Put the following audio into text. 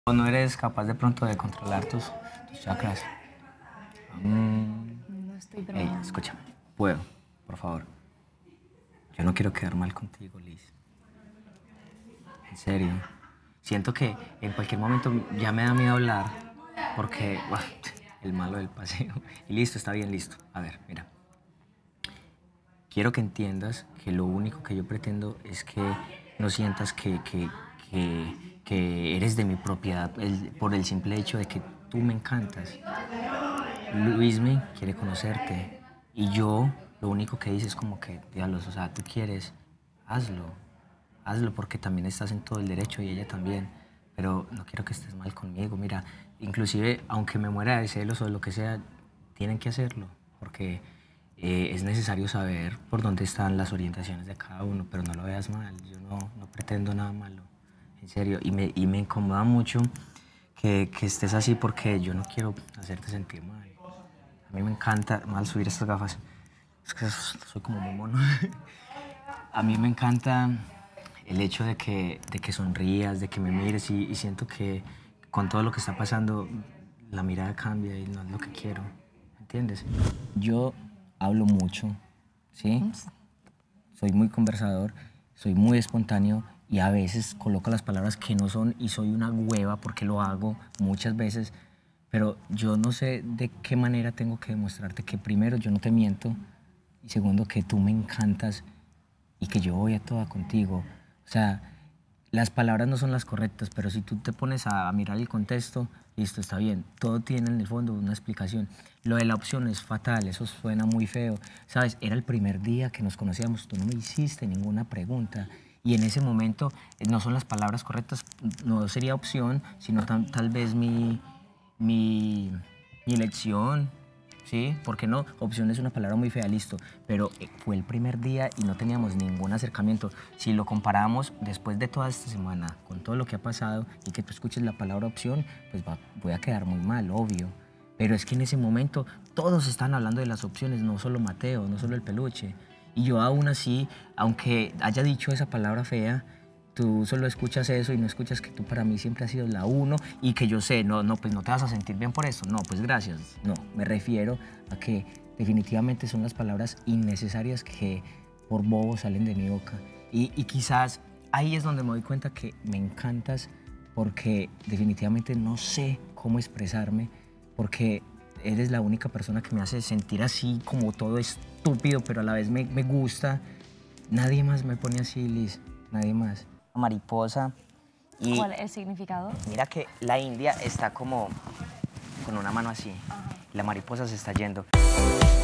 ¿O no eres capaz de pronto de controlar tus chakras? No estoy Ey, probando. escúchame. ¿Puedo? Por favor. Yo no quiero quedar mal contigo, Liz. En serio. Siento que en cualquier momento ya me da miedo hablar porque buah, el malo del paseo. Y listo, está bien, listo. A ver, mira. Quiero que entiendas que lo único que yo pretendo es que no sientas que eres de mi propiedad por el simple hecho de que tú me encantas. Luismi quiere conocerte y yo lo único que dice es como que, diablos, o sea, tú quieres, hazlo, hazlo porque también estás en todo el derecho y ella también, pero no quiero que estés mal conmigo, mira, inclusive aunque me muera de celos o de lo que sea, tienen que hacerlo porque es necesario saber por dónde están las orientaciones de cada uno, pero no lo veas mal, yo no pretendo nada malo, en serio, y me incomoda mucho que estés así porque yo no quiero hacerte sentir mal. A mí me encanta mal subir estas gafas. Es que soy como muy mono. A mí me encanta el hecho de que sonrías, de que me mires y siento que con todo lo que está pasando la mirada cambia y no es lo que quiero. ¿Entiendes? Yo hablo mucho, ¿sí? Soy muy conversador, soy muy espontáneo y a veces coloco las palabras que no son y soy una hueva porque lo hago muchas veces, pero yo no sé de qué manera tengo que demostrarte que primero yo no te miento y segundo que tú me encantas y que yo voy a toda contigo. O sea, las palabras no son las correctas, pero si tú te pones a mirar el contexto, listo, está bien. Todo tiene en el fondo una explicación. Lo de la opción es fatal, eso suena muy feo. Sabes, era el primer día que nos conocíamos, tú no me hiciste ninguna pregunta. Y en ese momento no son las palabras correctas, no sería opción, sino tal vez mi, mi elección, ¿sí? ¿Por qué no? Opción es una palabra muy fea, listo. Pero fue el primer día y no teníamos ningún acercamiento. Si lo comparamos después de toda esta semana, con todo lo que ha pasado y que tú escuches la palabra opción, pues voy a quedar muy mal, obvio. Pero es que en ese momento todos están hablando de las opciones, no solo Mateo, no solo el peluche. Y yo aún así, aunque haya dicho esa palabra fea, tú solo escuchas eso y no escuchas que tú para mí siempre has sido la uno y que yo sé, pues no te vas a sentir bien por eso. No, pues gracias. No, me refiero a que definitivamente son las palabras innecesarias que por bobo salen de mi boca. Y quizás ahí es donde me doy cuenta que me encantas porque definitivamente no sé cómo expresarme, porque eres la única persona que me hace sentir así como todo estúpido, pero a la vez me gusta. Nadie más me pone así, Liz, nadie más. Mariposa. Y ¿Cuál es el significado? mira que la India está como con una mano así. Ajá. La mariposa se está yendo.